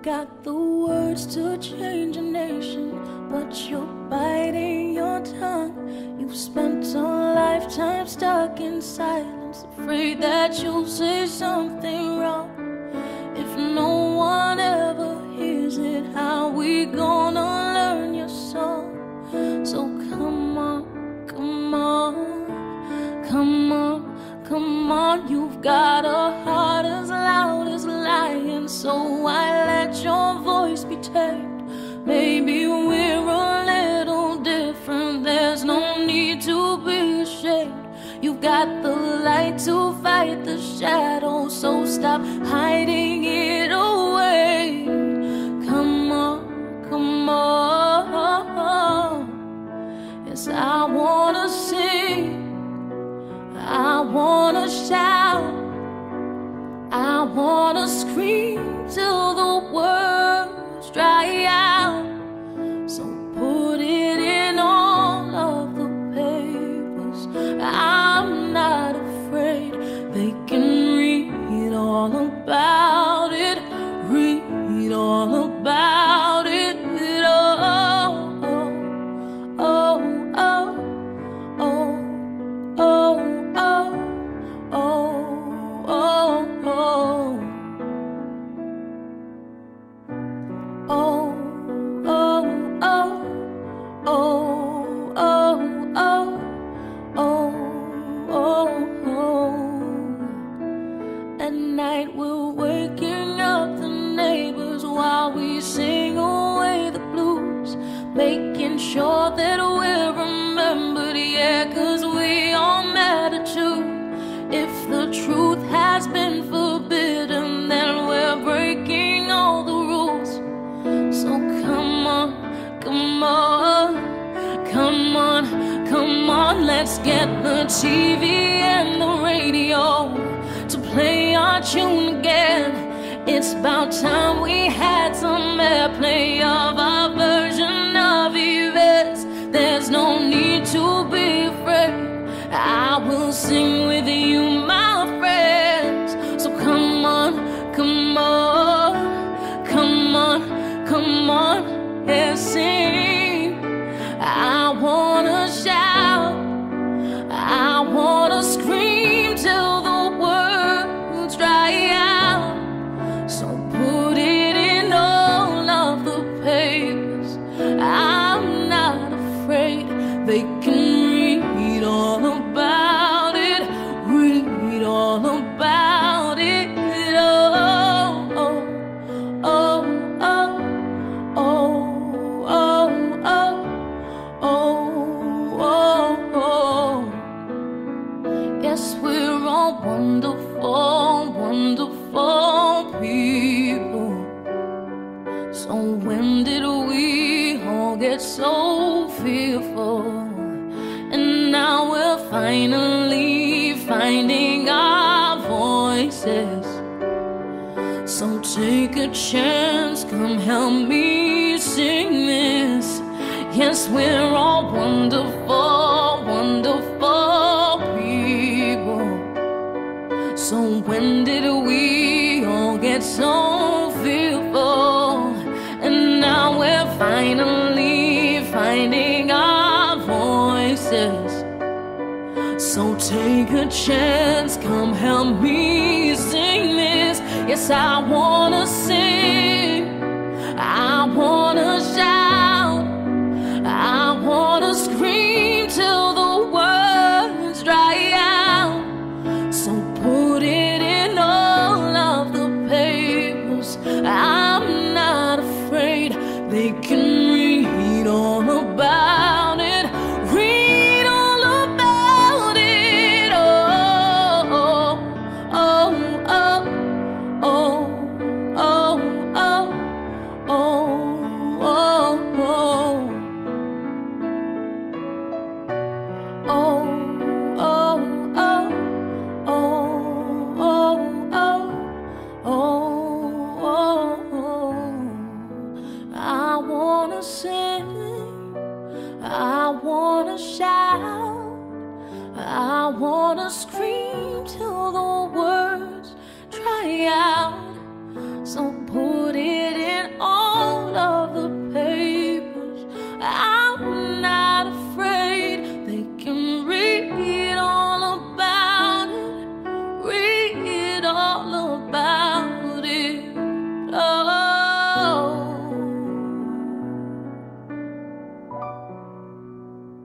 got the words to change a nation, but you're biting your tongue. You've spent a lifetime stuck in silence, afraid that you'll say something wrong. If no one ever hears it, how we gonna learn your song? So come on, come on, come on, come on. You've got a heart as loud as a lion, so why let your voice be tamed? Maybe we're a little different, there's no need to be ashamed. You've got the light to fight the shadow, so stop hiding it away. Come on, come on. Yes, I wanna sing, I wanna shout, I wanna scream till the words dry out. So put it in all of the papers, I'm not afraid. They can read all about it, read all about it. Oh, oh, oh, oh, oh, oh, oh, oh, oh. At night we're waking up the neighbors while we sing away the blues, making sure that we're remembered, yeah, 'cause we all matter too. If the truth has been forbidden, then we're breaking all the rules. So come on, come on, come on, come on. Let's get the TV and the radio to play our tune again. It's about time we had some airplay of our version of events. There's no need to be afraid, I will sing with you, my friends. So come on, come on, come on, come on, and sing. I wanna shout, I wanna scream till the words dry out. So put it in all of the papers, I'm not afraid. They can read all about it, read all about it. Oh, oh, oh, oh, oh, oh, oh, oh, oh. Yes, we're all wonderful, wonderful people. So when did we all get so fearful? And now we're finally finding our voices. So take a chance, come help me sing this. Yes, we're all wonderful, wonderful people. So when did we all get so fearful? And now we're finally finding our voices. So take a chance, come help me sing this. Yes, I wanna sing, I wanna shout, I wanna scream till the words dry out. So put it in all of the papers, I'm not afraid. They can read all about it, read all about it. Oh, oh, oh, oh, oh, oh, oh, oh, oh, oh. Oh, oh, oh, oh, oh, oh, oh. I wanna sing, I wanna shout, I wanna scream till the words dry out.